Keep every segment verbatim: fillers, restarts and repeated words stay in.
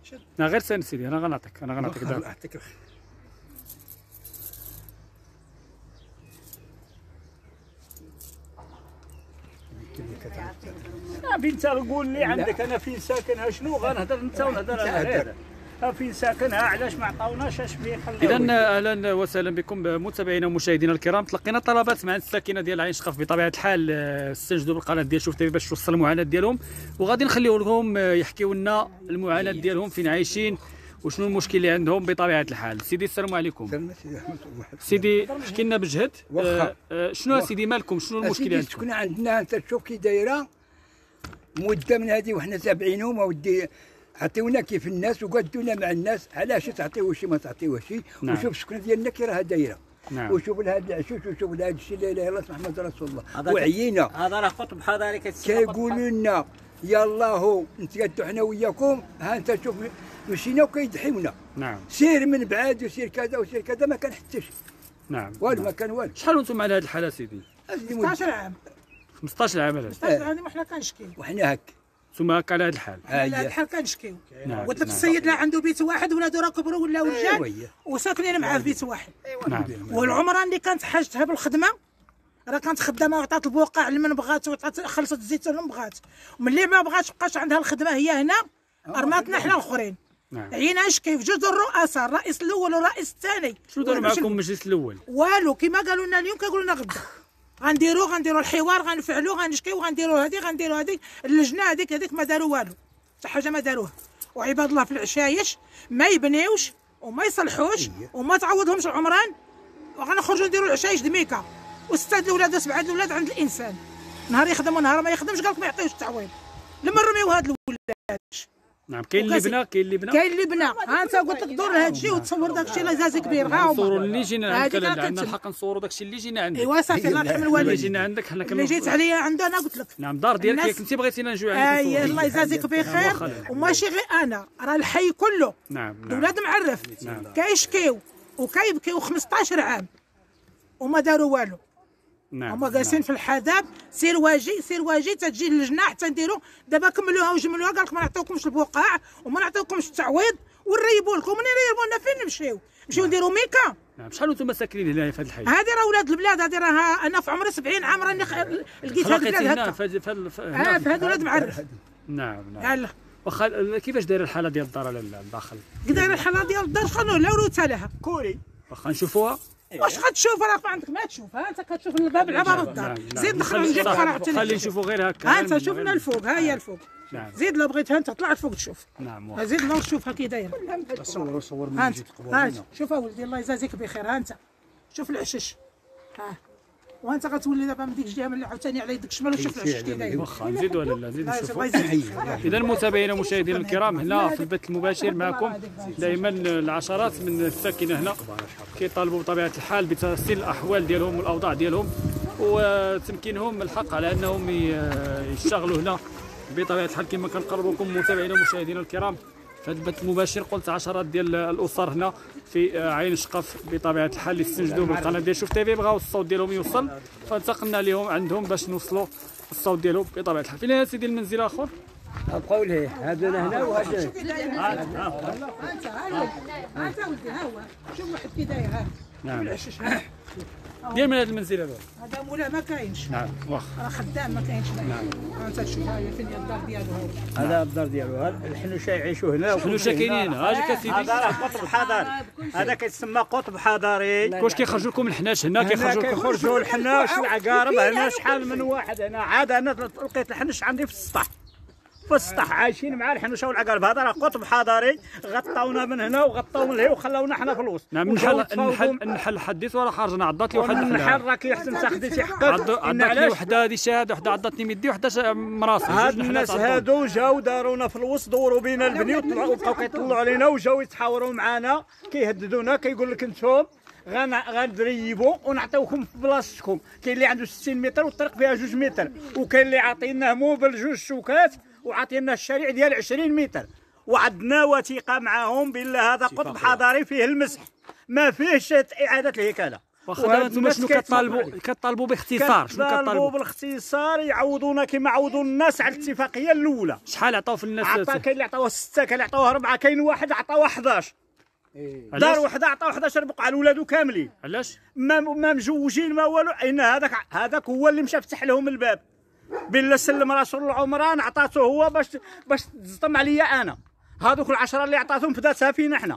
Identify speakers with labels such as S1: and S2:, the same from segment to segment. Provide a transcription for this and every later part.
S1: لا غير سند سيدي، انا غنعطيك انا غنعطيك دابا.
S2: يعطيك الخير.
S3: فين انت قول لي عندك انا فين ساكنها شنو غنهضر انت ونهضر انا هذا فين ساكنها علاش ما عطاوناش اش فيه خلاو.
S1: اذا اهلا وسهلا بكم متابعينا ومشاهدينا الكرام. تلقينا طلبات مع الساكنه ديال عين شقف بطبيعه الحال استنجدوا بالقناه ديال شوف تيفي باش توصل المعاناه ديالهم، وغادي نخليو لهم يحكيو لنا المعاناه ديالهم فين عايشين وشنو المشكل اللي عندهم بطبيعه الحال. سيدي السلام عليكم. سيدي احكي لنا بجهد آه آه شنو سيدي مالكم شنو المشكل اللي عندكم؟
S2: كنا عندنا انت تشوف كي دايره مده من هذه وحنا تابعينهم ودي عطيونا كيف الناس وقدونا مع الناس علاش تعطيوه شي ما تعطيوه شي.
S1: نعم.
S2: وشوف السكنه ديالنا كي راها دايره.
S1: نعم.
S2: وشوف لهذا العشوش وشوف لهذا الشيء لا اله الا الله محمد رسول الله. وعيينا
S3: هذا راه خطب حضاري
S2: كيقولوا لنا يلا هو نتقادوا حنا وياكم. ها انت شوف مشينا وكيدحيونا.
S1: نعم.
S2: سير من بعاد وسير كذا وسير كذا ما كان حتى شي.
S1: نعم.
S2: والو ما كان والو.
S1: شحال وانتم على هذه الحاله سيدي؟
S4: خمسطاش عام.
S1: خمسطاش عام هذا.
S4: خمسطاش عام وحنا كنشكيو.
S2: وحنا هك.
S1: ثم هكا على هذه الحال.
S4: على هذه الحال كنشكيو.
S1: نعم.
S4: قلت لك السيد لا عنده بيت واحد ولادو راه كبروا ولاو رجال وساكنين معاه في بيت واحد.
S1: نعم.
S4: والعمران اللي كانت حاجتها بالخدمه راه كانت خدامه وعطات البقع لمن بغات وعطات خلصت الزيت لمن بغات، وملي ما بغاتش بقاش عندها الخدمه هي هنا رماتنا حنا الاخرين.
S1: نعم.
S4: عينا نشكي في جوج الرؤساء الرئيس الاول والرئيس الثاني.
S1: شنو داروا معكم المجلس الاول؟
S4: والو كيما قالوا لنا اليوم كيقولوا لنا غدا غنديروا غنديروا الحوار غنفعلوا غنشكيو غنديروا هذه غنديروا هذه اللجنه هذيك هذيك ما داروا والو حتى حاجه ما داروها. وعباد الله في العشايش ما يبنيوش وما يصلحوش وما تعوضهمش العمران وغنخرجوا نديروا العشايش دميكه وسته الاولاد وسبعه الاولاد عند الانسان نهار يخدم ونهار ما يخدمش قالك ما يعطيوش التعويض لما نرميو هاد الاولاد.
S1: نعم. كاين اللي بنا كاين اللي بنا
S4: كاين اللي بنا. ها انت قلت لك دور هذا الشيء وتصور داك الشيء لا زاز كبير ها هما
S1: نصوروا اللي جينا عندك
S4: هذيك
S1: عندنا
S4: كتب.
S1: الحق نصوروا داك الشيء اللي جينا عندك.
S4: ايوا صافي الله يرحم
S1: اللي
S4: الوالدين.
S1: جينا عندك حنا
S4: اللي جيت عليا عنده انا قلت لك.
S1: نعم. دار ديالك
S4: الناس-
S1: ياك انت بغيتينا نجيو عندك
S4: اي
S1: نصوروا.
S4: الله يجازيك بخير وماشي غير انا راه الحي كله.
S1: نعم. نعم.
S4: الاولاد معرف
S1: نعم.
S4: كيشكيو وكيبكيو خمسطاش عام وما داروا والو.
S1: نعم.
S4: هما جالسين في الحداب سير واجي سير واجي تجي اللجنه حتى نديروا دابا كملوها وجملوها قال لك ما نعطيوكمش البقاع وما نعطيوكمش التعويض ونريبوا لكم منين يريبوا لنا فين نمشيو؟ نمشيو نديروا ميكا.
S1: نعم. شحال وانتم ساكنين هنا في هذا الحي؟
S4: هذه راه ولاد البلاد هذه راه انا في عمري سبعين عام راني خ- لقيت هذه
S1: لقيتي
S4: البلاد
S1: هنا
S4: هكا.
S1: في في في-
S4: اه
S1: هنا
S4: في هذا ولاد معرف.
S1: نعم. نعم.
S4: يلا
S1: واخا كيفاش دايره الحاله ديال الدار على الداخل؟
S4: قدر الحاله ديال الدار خلوه لا روثه لها.
S3: كوري
S1: واخا نشوفوها.
S4: واش غتشوف راه ما عندك ما تشوف. ها انت كتشوف الباب العباره الدار
S1: نعم.
S4: زيد دخل
S1: خلي-
S4: عندك
S1: صح.
S4: فرع حتى
S1: خلي نشوفوا غير هكا.
S4: ها انت شوفنا الفوق ها هي الفوق.
S1: نعم.
S4: زيد لو بغيتها انت طلع الفوق تشوف.
S1: نعم. واخا.
S4: زيد لو شوفها كي دايره.
S2: صور صور
S4: ها انت ها انت شوف اولدي الله يجازيك بخير. ها انت شوف العشش ها وانت غتولي دابا من ديك الجهه من عاوتاني على يدك الشمال وشوف العشش كي داير.
S1: واخا نزيدوا ولا لا نزيدوا نشوفوا.
S4: الله يجازيك.
S1: اذا متابعينا ومشاهدينا الكرام هنا في البث المباشر معكم دائما العشرات من الساكنه هنا كيطالبوا بطبيعه الحال بتحسين الاحوال ديالهم والاوضاع ديالهم وتمكينهم الحق على انهم ي- يشتغلوا هنا بطبيعه الحال. كما كنقربوا لكم متابعينا ومشاهدينا الكرام في هذا البث المباشر قلت عشرات ديال الاسر هنا في عين شقف بطبيعه الحال اللي استنجدوا بالقناه ديال شوف تيفي بغاو الصوت ديالهم يوصل فانتقلنا لهم عندهم باش نوصلوا الصوت ديالهم بطبيعه الحال. فين يا سيدي المنزل اخر؟
S2: بقاو ليه هذا هنا وهذا.
S4: شوف كي داير. ها انت ها ولدي ها انت ولدي ها هو شوف واحد كي داير ها.
S1: نعم.
S4: العشش ها
S1: ديال من هذا المنزل هذا؟
S4: هذا مولا ما كاينش.
S1: نعم. واخا.
S4: راه خدام ما كاينش. نعم. ها انت تشوف ها هي فين هي الدار ديالو هو.
S3: هذا الدار ديالو الحنو يعيشوا هنا
S1: شنو ساكنين هنا؟ اجيك
S3: هذا
S1: اسيدي.
S3: راه قطب حضاري هذا كيتسمى قطب حضاري.
S1: واش كيخرجوا لكم الحناش هنا
S3: هنا
S1: كيخرجوا لكم؟
S3: كيخرجوا الحناش العقارب هنا شحال من واحد هنا عاد انا لقيت الحنش عندي في السطح في السطح عايشين مع الحنوشه والعقارب. هذا راه قطب حضاري غطاونا من هنا وغطاو من هنا وخلاونا حنا في الوسط.
S1: نعم. النحل النحل النحل حديث ولا خرجنا عضات لي واحد
S3: النحل راه كيحسن تاخدي حقك.
S1: عضات لي وحده هذه شهاده وحده عضتني ميدي وحده مراسي.
S3: هاد الناس هادو جاو دارونا في الوسط دوروا بينا البني وطلعوا وبقاو كيطلعوا علينا وجاو يتحاوروا معنا كيهددونا كيقول لك انتم غنريبوا ونعطيوكم في بلاصتكم. كاين اللي عنده ستين متر والطريق فيها جوج متر وكاين اللي عاطيناه موبل جوج شوكات وعاطينا الشارع ديال عشرين متر وعندنا وثيقه معاهم بان هذا قطب حضاري فيه المسح ما فيهش اعاده الهيكله.
S1: واخا دابا انتم شنو كطالبوا كطالبوا باختصار شنو
S3: كطالبوا
S1: كطالبوا
S3: بالاختصار يعوضونا كما عوضوا الناس على الاتفاقيه الاولى.
S1: شحال عطاو في الناس؟
S3: عطا كاين اللي عطاوها ستة، كاين اللي عطاوها أربعة، كاين واحد عطاوها حداش. دار وحده عطاو حداش بقعه لولادو كاملين.
S1: علاش؟
S3: ما ما مجوجين ما والو. ان هذاك هذاك هو اللي مشى فتح لهم الباب. بالله سلم راسو للعمران عطاتو هو باش باش تزطم عليا انا. هذوك العشرة اللي عطاتهم فداتها فينا حنا.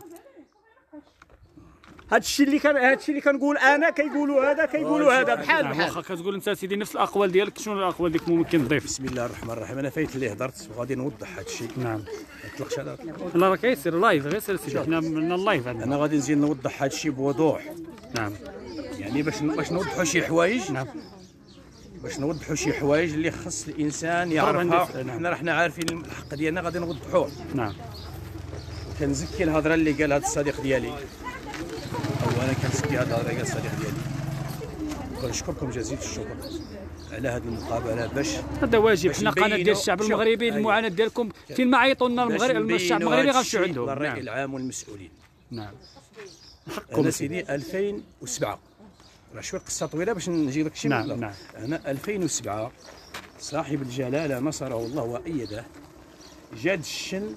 S3: هذا الشيء اللي كان هذا الشيء اللي كنقول انا كيقولوا هذا كيقولوا هذا بحال بحال.
S1: واخا كتقول انت سيدي نفس الاقوال ديالك، شنو الاقوال ديالك ممكن تضيف؟
S5: بسم الله الرحمن الرحيم. انا فايت اللي هضرت وغادي نوضح هذا الشيء.
S1: نعم.
S5: ما تطلقش على
S1: لا راه كيسير لايف، غير سير سيدي، حنا من اللايف عندنا.
S5: انا غادي نزيد نوضح هذا الشيء بوضوح.
S1: نعم.
S5: يعني باش باش نوضحوا شي حوايج.
S1: نعم.
S5: باش نوضحوا شي حوايج اللي خص الانسان يعرفها. حنا راه حنا عارفين الحق ديالنا غادي نوضحوه.
S1: نعم.
S5: كنزكي الهضره اللي قال هذا الصديق ديالي، او انا كنزكي هذه الهضره اللي قال الصديق ديالي. كنشكركم جزيل الشكر على هذه المقابله. باش
S1: هذا واجب، حنا قناه ديال الشعب المغربي، المعاناه ديالكم فين ما عيطوا لنا المغرب الشعب المغربي غنمشيو عندهم.
S5: الراي
S1: نعم.
S5: العام والمسؤولين.
S1: نعم.
S5: انا سيدي ألفين وسبعة، راه شويه قصه طويله باش نجي لك شي
S1: نعم. نعم.
S5: انا ألفين وسبعة صاحب الجلاله نصره الله وايده جاد الشن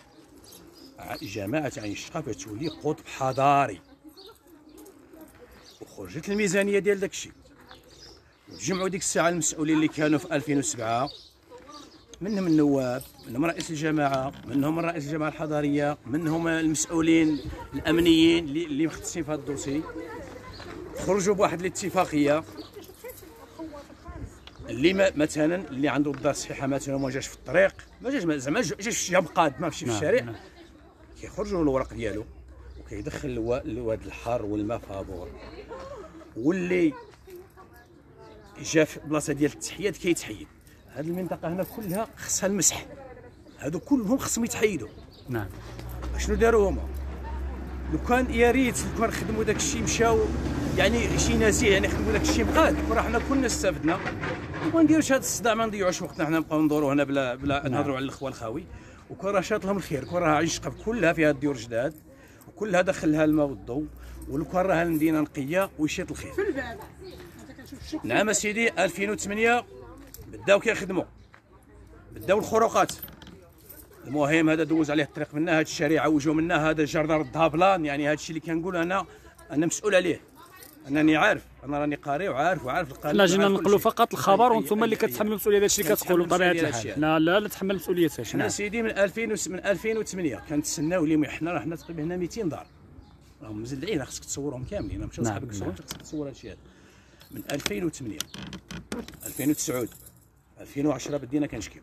S5: جماعه عين الشقا تولي قطب حضاري، وخرجت الميزانيه ديال داك الشيء، وتجمعوا ديك الساعه المسؤولين اللي كانوا في ألفين وسبعة، منهم النواب، منهم رئيس الجماعه، منهم رئيس الجماعه الحضاريه، منهم المسؤولين الامنيين اللي, اللي مختصين في هذا الدوسي. خرجوا بواحد الاتفاقيه اللي مثلا اللي عنده الدار صحيحه مثلا وما جاش في الطريق، ما جاش زعما جاش جاب قاد ما مشي في الشارع، كيخرجوا الورق ديالو وكيدخل الواد الحار والماء فابور، واللي جا في بلاصه ديال التحيات كيتحيد. هذه المنطقه هنا كلها خصها المسح، هادو كلهم خصهم يتحيدوا.
S1: نعم.
S5: شنو داروا هما؟ لو كان يا ريت لو كان خدموا داك الشيء مشاو يعني شي ناس يعني خدموا داك الشيء بقاد، وراه حنا كلنا استفدنا. وما نديروش هذا الصداع، ما نضيعوش وقتنا حنا نبقاو ندوروا هنا بلا بلا نهضروا على الاخوه الخاوي. وكون راه شاط لهم الخير، كون راه عين شقف كلها فيها الديور جداد وكلها دخلها الماء والضوء، ولو كان راه المدينه نقيه ويشيط الخير. نعم اسيدي ألفين وثمانية بداو كيخدموا، بداو الخروقات. المهم هذا دوز عليه الطريق منا، هذه الشريعه وجو منا، هذا الجردة ردها بلان. يعني هذا الشيء اللي كنقول انا انا مسؤول عليه، انني عارف، انا راني قاري وعارف وعارف القانون.
S1: لا جينا ننقلوا فقط الخبر وانتم اللي كتحملوا مسؤوليه هذا الشيء اللي كتقولوا بطبيعه الحال. لا لا لا تحمل مسؤوليه هذا الشيء.
S5: حنا سيدي من ألفين من ألفين وثمانية كنتسناو لي حنا راه حنا تقريبا هنا مئتين دار، راهم مزلعين، خصك تصورهم كاملين. انا مشى صاحبك تصورهم خصك تصور هذا الشيء هذا. من ألفين وثمانية ألفين وتسعة ألفين وعشرة بدينا كنشكيو.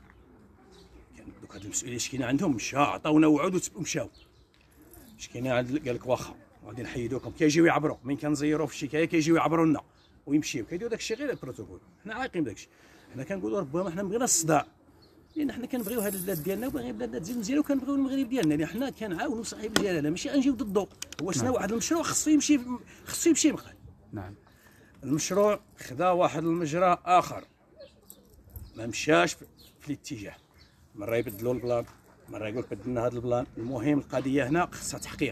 S5: كان دوك هاد المسؤولين شكينا عندهم، مشى عطاونا وعود ومشاو. شكينا عند قال لك واخا غادي نحيدوكم، كيجيو يعبروا من كنزيروا في الشكايه كيجيو يعبروا لنا ويمشيو كيديروا داك الشيء غير البروتوكول. حنا عايقين بداك الشيء، حنا كنقولوا ربما حنا بغينا الصداع، لان حنا كنبغيو هاد البلاد ديالنا وباغي بلادنا تزيد مزيانه وكنبغيو المغرب ديالنا، لان حنا كنعاونوا صاحب الجلاله ماشي غنجيو ضده. هو شنو واحد المشروع خصو يمشي خصو يمشي مقال.
S1: نعم.
S5: المشروع خدا واحد المجرى اخر، ما مشاش في الاتجاه، مره يبدلوا البلان، مره يقول بدلنا هذا البلان. المهم القضيه هنا خصها تحقيق.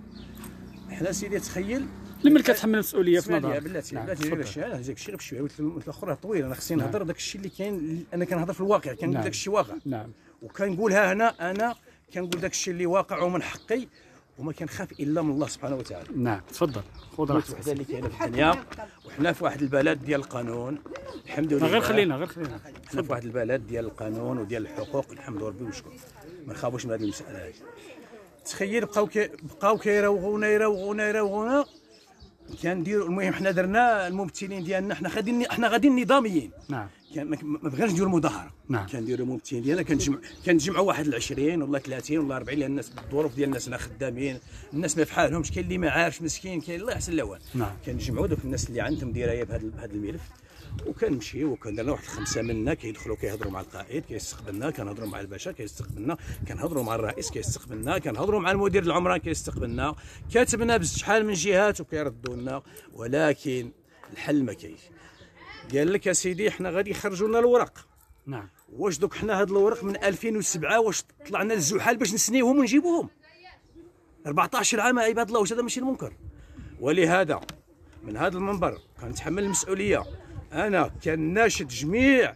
S5: حنا سيدي تخيل
S1: لمن كتحمل المسؤوليه في نظرك؟
S5: بلاتي بلاتي داك الشيء هذاك الشيء غير بشويه، قلت الاخر طويل، انا خصني نهضر داك الشيء اللي كاين. انا كنهضر في الواقع، كنقول داك الشيء واقع.
S1: نعم.
S5: وكنقولها هنا، انا كنقول داك الشيء اللي واقع ومن حقي، وما كنخاف الا من الله سبحانه وتعالى.
S1: نعم تفضل خذ راحتك.
S5: الوحده اللي كاينه في الدنيا، وحنا في واحد البلد ديال القانون الحمد لله.
S1: غير خلينا غير خلينا
S5: حنا في واحد البلد ديال القانون وديال الحقوق الحمد ربي وشكر، ما نخافوش من هذه المساله هذه. تخيل بقاو كي بقاو كيراوغونا يراوغونا يراوغونا كنديروا. المهم حنا درنا الممثلين ديالنا، حنا غاديين حنا غاديين نظاميين.
S1: نعم.
S5: كان ما بغيناش نديروا مظاهره.
S1: نعم.
S5: كنديروا الممثلين ديالنا، كنجمع كنجمعوا واحد العشرين ولا ثلاثين ولا أربعين، لان الناس بالظروف ديال الناس هنا خدامين، الناس ما فحالهمش، كاين اللي ما عارفش مسكين، كاين الله يحسن الاوان.
S1: نعم.
S5: كنجمعوا دوك الناس اللي عندهم درايه بهذا بهذا الملف، وكنمشيو وكنديروا واحد الخمسه منا كيدخلوا كيهضروا مع القائد كيستقبلنا، كنهضروا مع الباشا كيستقبلنا، كنهضروا مع الرئيس كيستقبلنا، كنهضروا مع المدير العمران كيستقبلنا، كاتبنا بشحال من جهات وكيردوا لنا. ولكن الحل ما كاينش. قال لك اسيدي حنا غادي يخرجوا لنا الورق.
S1: نعم.
S5: واش دوك حنا هاد الورق من ألفين وسبعة واش طلعنا للزحال باش نسنيوهم ونجيبوهم؟ أربعطاش عام عباد الله، واش هذا ماشي المنكر؟ ولهذا من هذا المنبر كنتحمل المسؤوليه، انا كناشد جميع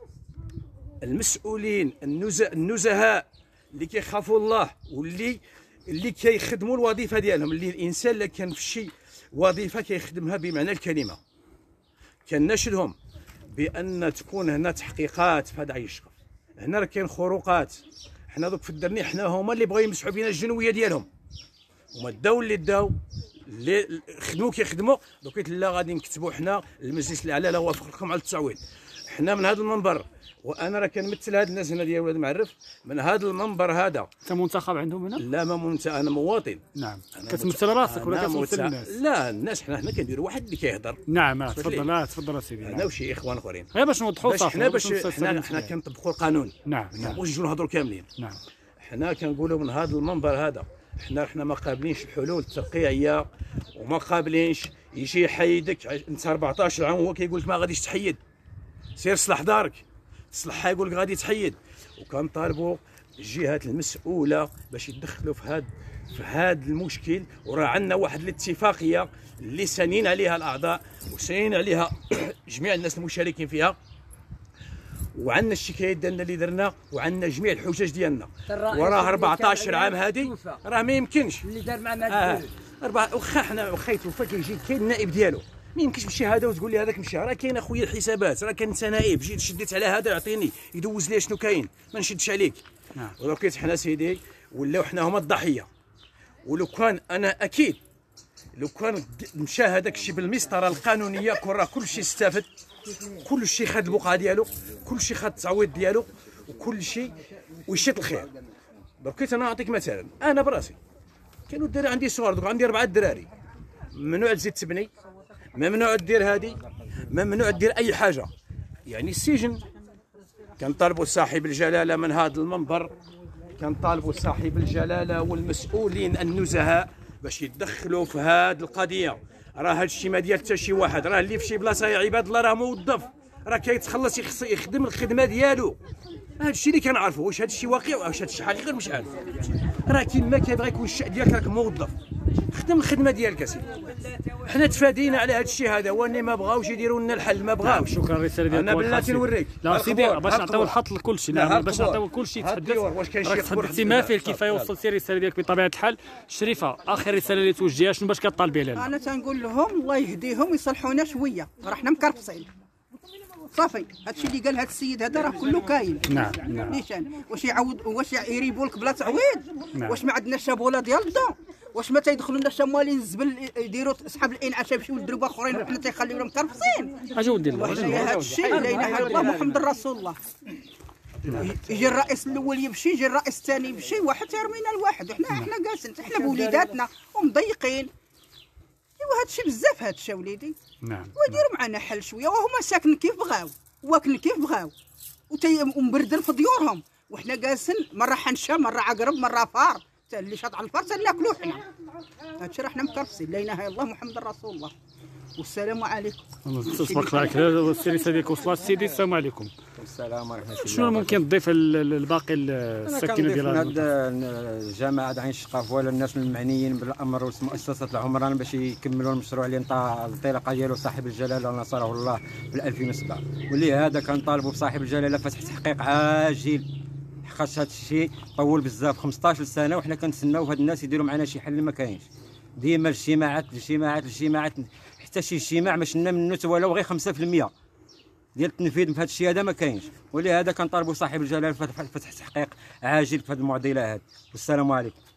S5: المسؤولين النزهاء اللي كيخافوا الله واللي اللي كيخدموا الوظيفه ديالهم، اللي الانسان اللي كان في شي وظيفه كيخدمها بمعنى الكلمه، كناشدهم بان تكون هنا تحقيقات في هذا الشقف. هنا راه كاين خروقات، حنا دوك في الدرني حنا هما اللي بغاو يمسحوا بينا الجنويه ديالهم، هما داو اللي داو اللي خدموا كيخدموا، دوك لا غادي نكتبوا حنا المجلس الاعلى لا وافق لكم على التعويض. حنا من هذا المنبر، وانا راه كنمثل هاد الناس هنا ديال ولاد معرف، من هذا المنبر هذا.
S1: انت منتخب عندهم هنا؟
S5: لا ما منت... انا مواطن.
S1: نعم. كتمثل راسك ولا كتمثل الناس؟
S5: لا الناس حنا حنا كنديروا واحد اللي كيهضر.
S1: نعم تفضل. لا تفضل اسيدي.
S5: انا وشي اخوان اخرين
S1: غير باش نوضحوا صافي.
S5: حنا باش حنا حنا كنطبقوا القانون.
S1: نعم
S5: ما نبغوش نجيو نهضروا كاملين.
S1: نعم.
S5: حنا كنقولوا من هذا المنبر هذا، حنا حنا ما قابلينش الحلول الترقيعيه، وما قابلينش يجي يحيدك انت أربعطاش عام هو كيقول لك ما غاديش تحيد، سير صلح دارك، تصلحها يقول لك غادي تحيد. وكنطالبوا الجهات المسؤوله باش يدخلوا في هذا في هذا المشكل، وراه عندنا واحد الاتفاقيه اللي سانين عليها الاعضاء وسانين عليها جميع الناس المشاركين فيها، وعندنا الشكايات ديالنا اللي درنا، وعندنا جميع الحجج ديالنا. وراه أربعطاش عام هذه راه ما يمكنش
S2: اللي دار معنا
S5: آه. أربعة واخا حنا واخا يتوفى كيجي كاين النائب ديالو، ما يمكنش تمشي هذا وتقول لي هذاك مشى، راه كاين اخويا الحسابات، راه كان انت نائب جيت شديت على هذا يعطيني يدوز لي شنو كاين، ما نشدش عليك.
S1: نعم.
S5: ولو كنت حنا سيدي ولاو حنا هما الضحيه، ولو كان انا اكيد لو كان مشى هذاك الشيء بالمسطره القانونيه كون راه كل شيء استفد، كل شيء خد البقعه ديالو، كل شيء خد التعويض ديالو، وكل شيء ويشيط الخير. درك انا نعطيك مثلا، انا براسي كانوا الدراري عندي صغار، دوك عندي اربعه دراري، ممنوع تزيد تبني، ممنوع دير هذه، ممنوع دير اي حاجه، يعني السجن. كنطالبوا صاحب الجلاله من هذا المنبر، كنطالبوا صاحب الجلاله والمسؤولين النزهاء باش يتدخلوا في هذه القضيه. راه هذا الشيء ما ديال حتى شي واحد، راه اللي في شي بلاصه يا عباد الله راه موظف، راه كيتخلص يخدم الخدمه ديالو. هذا الشيء اللي كنعرفوا، واش هذا الشيء واقع واش هذا الشيء حقيقي مش عارف. راه كيما كيبغي يكون الشأن ديالك راك موظف، خدم الخدمه ديالك اسيدي. حنا تفادينا على هذا الشيء هذا، واني ما بغاوش يديروا لنا الحل، ما بغاوش.
S1: شكرا الرساله ديالك.
S5: انا بلاتي نوريك.
S1: لا سيدي باش نعطيو الحط لكل شيء. نعم باش نعطيو كل شيء
S5: تحدث. واش كاين شي خبر
S1: ما فيه الكفايه وصلتي الرساله ديالك بطبيعه الحال. شريفه اخر رساله اللي توجهيها شنو باش كطالبي لنا؟
S6: انا تنقول لهم الله يهديهم ويصلحونا شويه، راه حنا مكرفصين صافي. هادشي اللي قال هاد السيد هذا راه كله كاين.
S1: نعم نعم.
S6: نيشان واش يعاود واش يريبوا لك بلا تعويض؟
S1: نعم.
S6: واش ما عندناش شابوله ديال الضو؟ واش ما تيدخلوا لنا شمالين الزبل يديروا اصحاب الانعاش يمشيو للدرب اخرين وحنا تيخليوهم مكرفصين؟
S1: اجي ودي الله.
S6: واش هذا الشيء لا اله الا الله محمد رسول الله. يجي الرئيس الاول يمشي، يجي الرئيس الثاني يمشي، واحد تيرمينا الواحد، وحنا حنا جالسين حنا بوليداتنا ومضيقين. ايوا هذا الشيء بزاف، هذا الشيء وليدي.
S1: نعم.
S6: وديروا معنا حل شويه، وهما ساكن كيف بغاو واكل كيف بغاو ومبردين في ديورهم، وحنا جالسين مره حنشه مره عقرب مره فار، اللي شاط على الفار اللي ناكلوه حنا. هادشي راه حنا مكرفسين، لا اله الا الله محمد رسول الله. والسلام عليكم.
S1: تصبح عليك السيريسه ديالك وصلت سيدي. السلام عليكم.
S7: السلام ورحمه الله.
S1: شنو ممكن تضيف الباقي الساكنه ديال
S7: هاد الجماعه عين الشقاف ولا الناس المعنيين بالامر والمؤسسات العمران باش يكملوا المشروع اللي الانطلاقه ديالو صاحب الجلاله نصره الله في ألفين وسبعة، واللي هذا كنطالبوا بصاحب الجلاله فتح تحقيق عاجل، خاص هذا الشيء طول بزاف خمسطاش سنه وحنا كنتسناو هاد الناس يديروا معنا شي حل. ما كاينش، ديما الاجتماعات الاجتماعات الاجتماعات حتى شي اجتماع ما شفنا منه ولو غير خمسة في المية ديال التنفيذ في هذا الشيء هذا ما كاينش، ولهذا كنطالبوا صاحب الجلاله فتح تحقيق عاجل في هذه المعضله هذه. والسلام عليكم.